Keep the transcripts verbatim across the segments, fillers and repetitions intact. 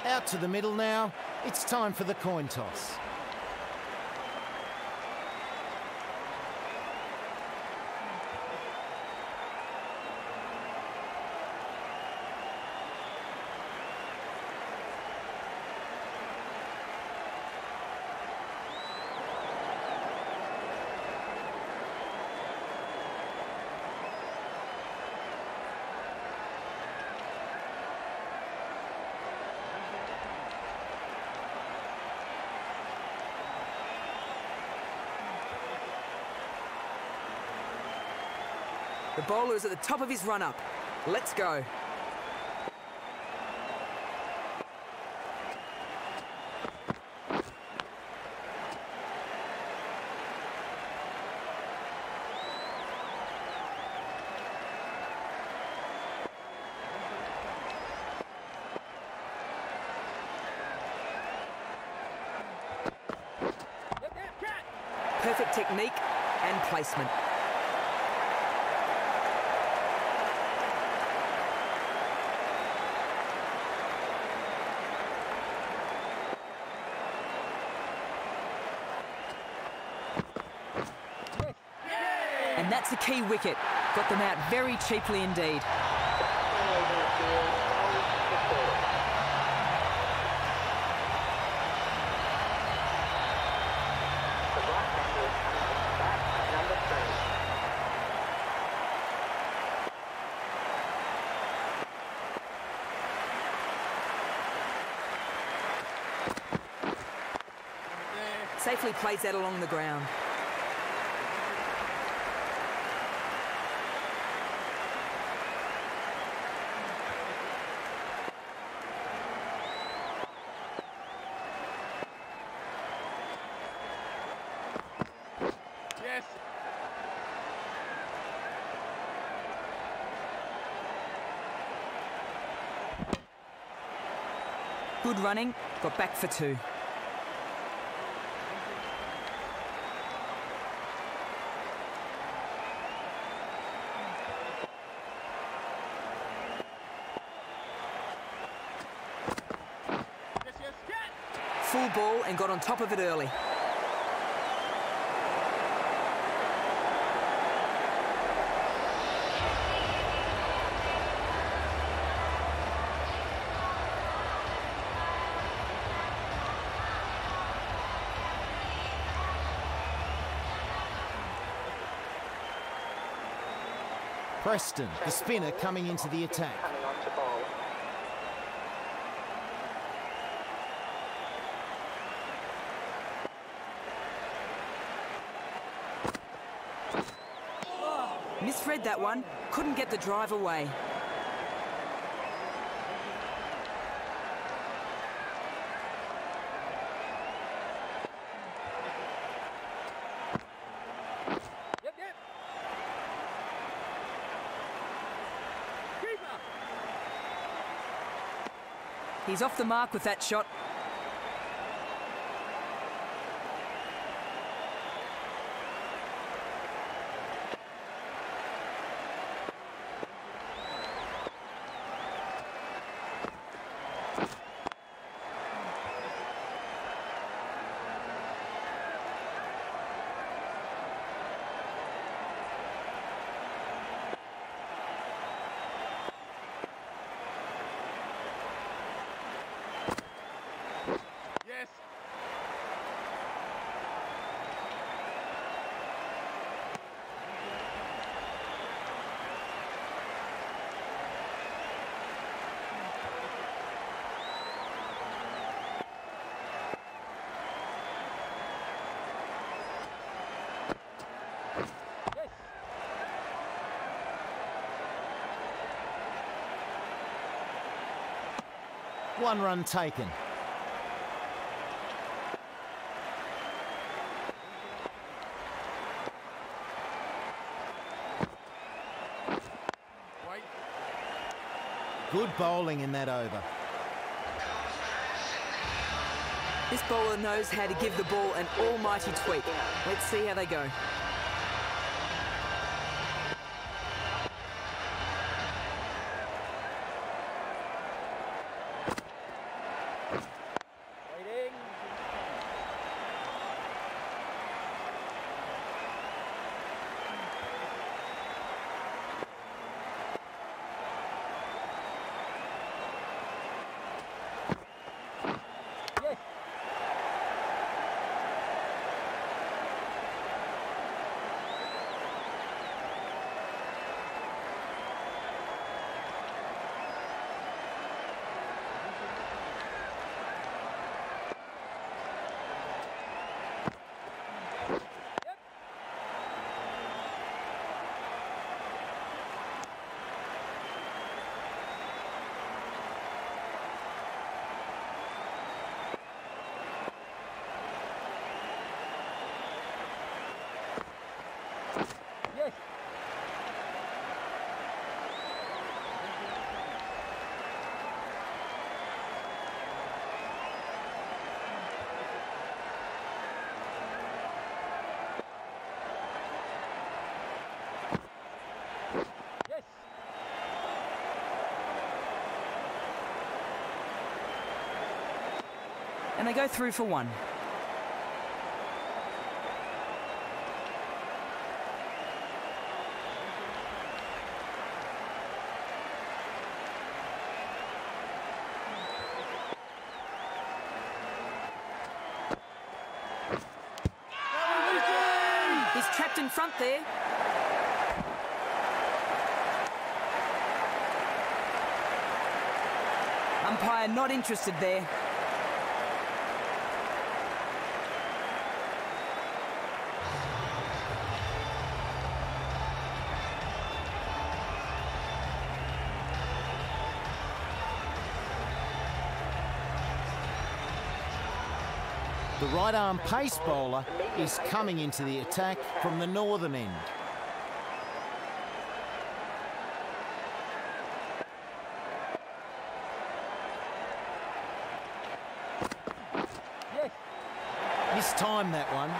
Out to the middle now. It's time for the coin toss. The bowler is at the top of his run-up. Let's go. Perfect technique and placement. And that's a key wicket. Got them out very cheaply indeed. Safely plays that along the ground. Yes. Good running, got back for two. Yes, yes, get! Full ball and got on top of it early. Preston, the spinner, coming into the attack. Coming on to bowl. Misread that one, couldn't get the drive away. Yep, yep. Keeper. He's off the mark with that shot. Yes. Yes. One run taken. Wait. Good bowling in that over. This bowler knows how to give the ball an almighty tweak. Let's see how they go. And they go through for one. He's trapped in front there. Umpire not interested there. The right-arm pace bowler is coming into the attack from the northern end. Yes. Mistimed that one.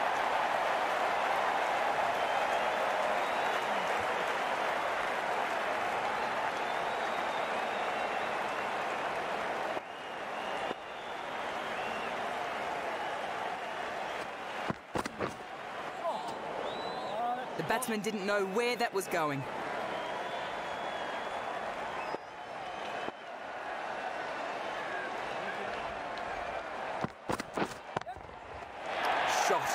The batsman didn't know where that was going. Shot.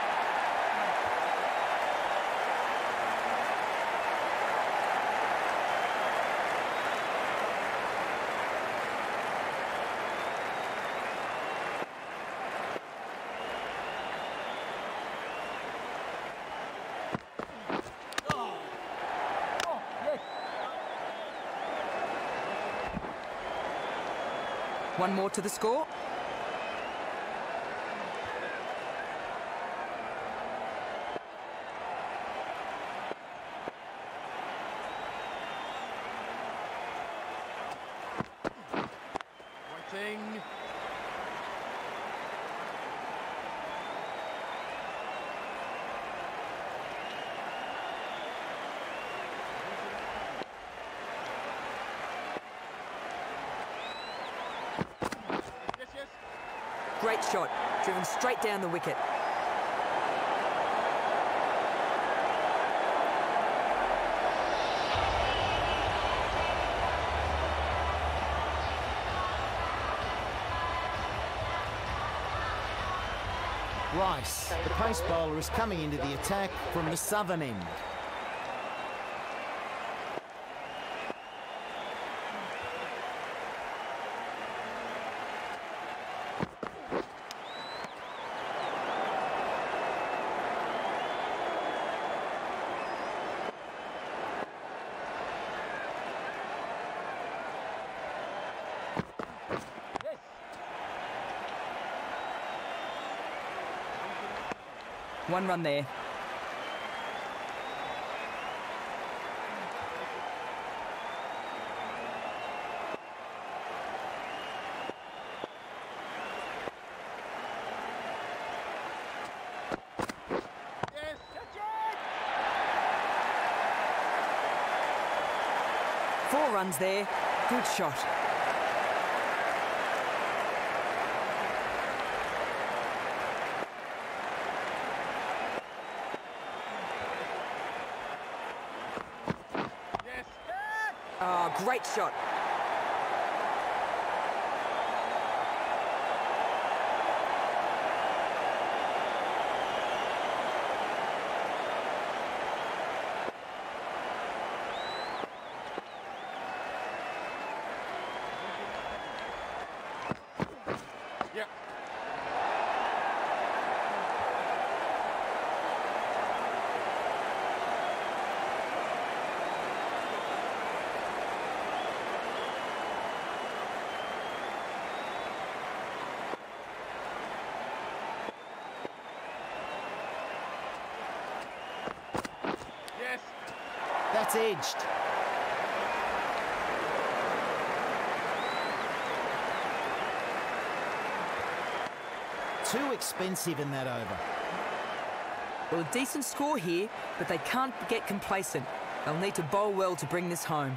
One more to the score. Waiting. Yes, yes. Great shot, driven straight down the wicket. Rice, the pace bowler, is coming into the attack from the southern end. One run there. Yes. Catch it. Four runs there. Good shot. Yes. Oh, great shot. Yeah. Yes. That's edged. Too expensive in that over. Well, a decent score here, but they can't get complacent. They'll need to bowl well to bring this home.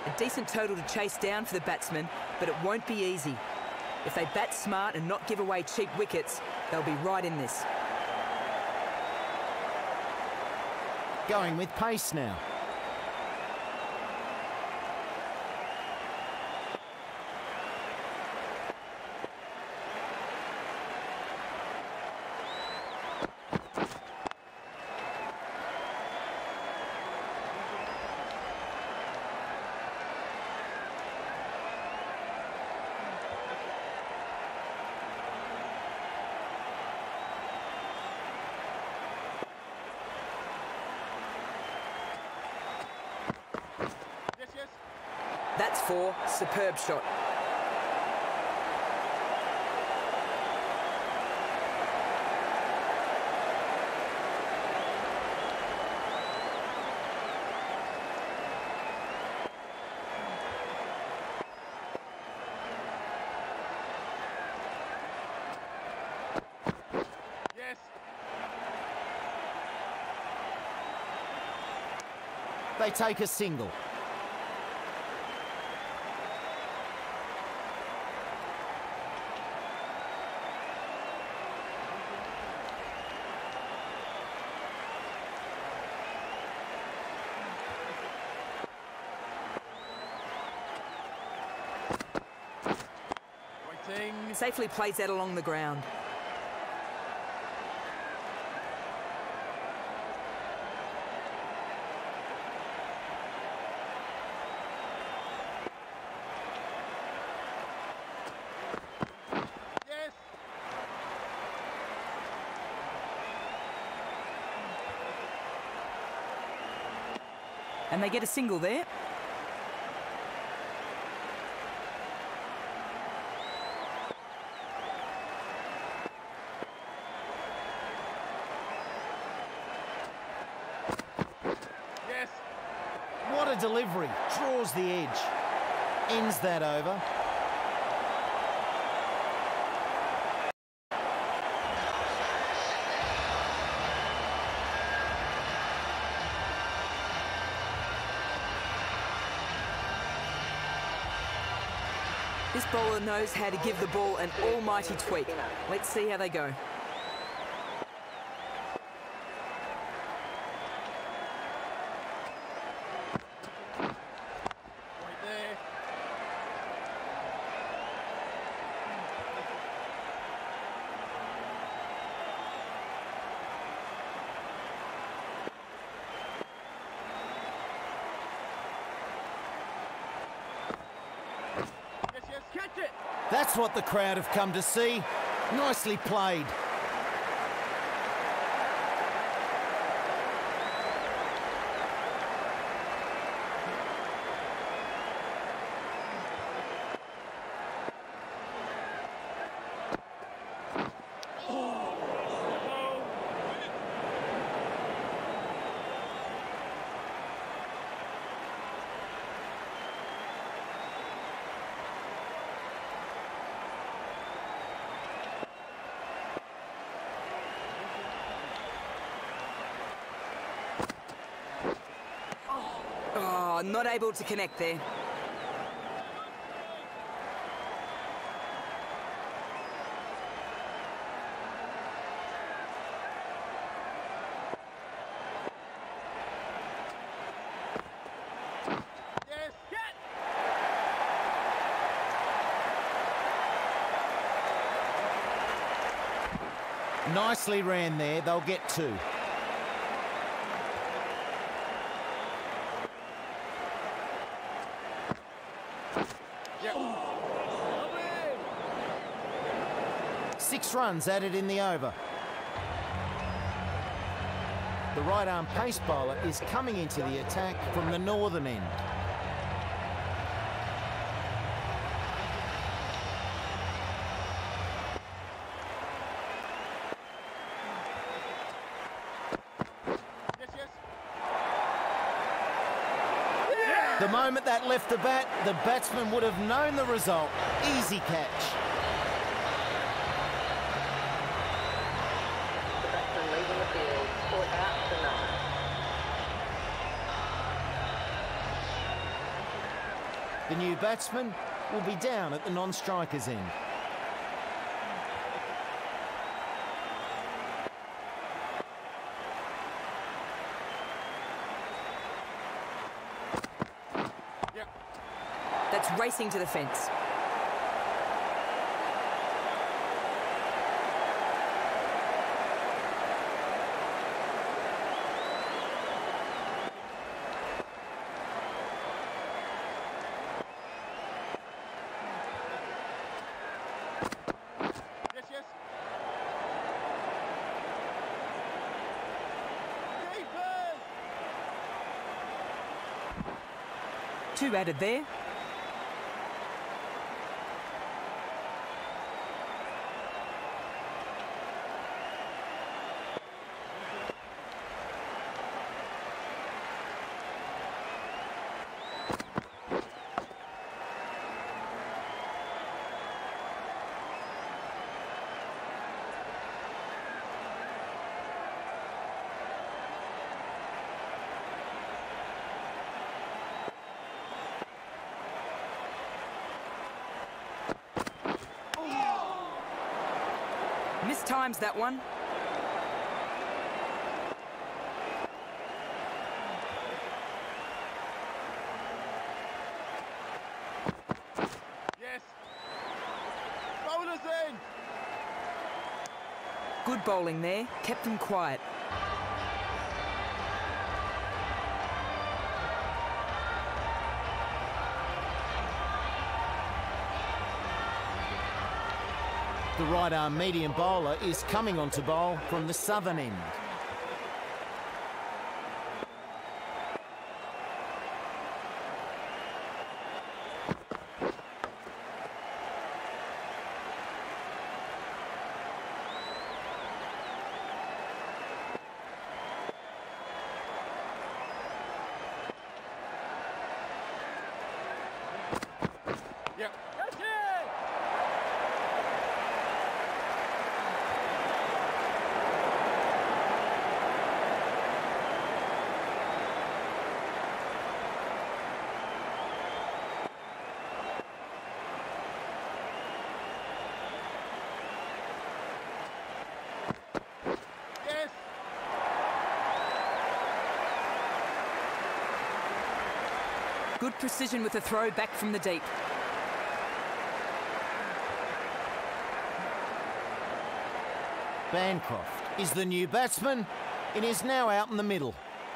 A decent total to chase down for the batsmen, but it won't be easy. If they bat smart and not give away cheap wickets, they'll be right in this. Going with pace now. Yes, yes. That's four. Superb shot. Yes. They take a single. Waiting. Safely plays that along the ground. Yes. And they get a single there. Yes. What a delivery. Draws the edge. Ends that over. This bowler knows how to give the ball an almighty tweak. Let's see how they go. Right there. Yes, yes. Catch it. That's what the crowd have come to see. Nicely played. Oh, not able to connect there. Yes. Get. Nicely ran there. They'll get two. Yeah. Six runs added in the over. The right-arm pace bowler is coming into the attack from the northern end. Yes, yes. The moment that left the bat, the batsman would have known the result. Easy catch. The batsman leaving the field, caught out to nine. The new batsman will be down at the non-striker's end. That's racing to the fence. Yes, yes. Keepers! Two added there. Mistimes that one. Yes. Bowler's in. Good bowling there. Kept them quiet. The right-arm medium bowler is coming on to bowl from the southern end. Yep. Catch it! Yes. Good precision with the throw back from the deep. Bancroft is the new batsman and is now out in the middle.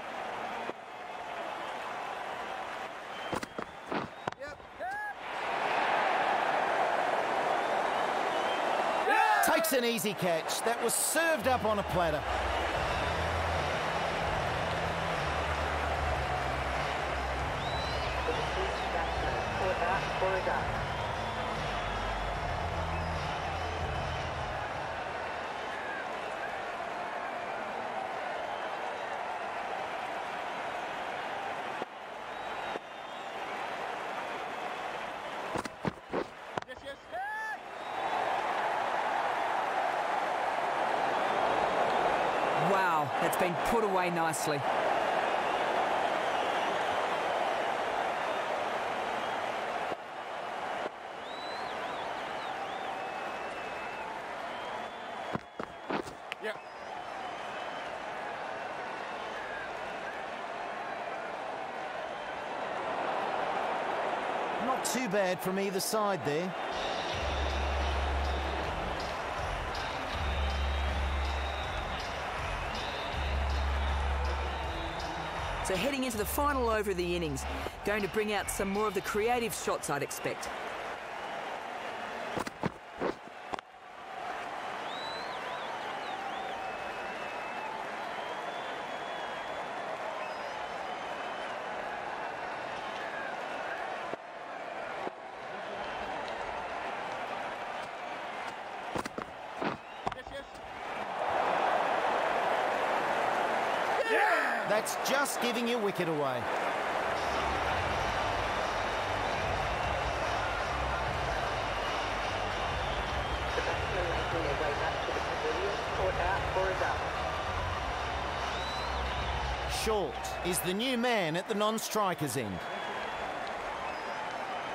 Yep. Takes an easy catch. That was served up on a platter. The deceased batsman, four out, four is out. Yes, yes. Wow, that's been put away nicely. Yep. Not too bad from either side there. So heading into the final over of the innings, going to bring out some more of the creative shots I'd expect. That's just giving your wicket away. The batsman making their way back to the pavilion, four out, four is out. Short is the new man at the non-striker's end.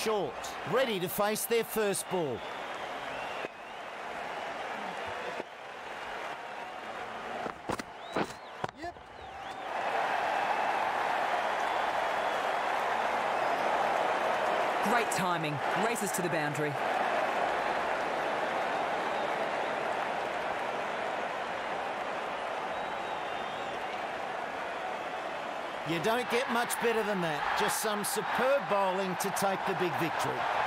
short, ready to face their first ball. Yep. Great timing. Races to the boundary. You don't get much better than that. Just some superb bowling to take the big victory.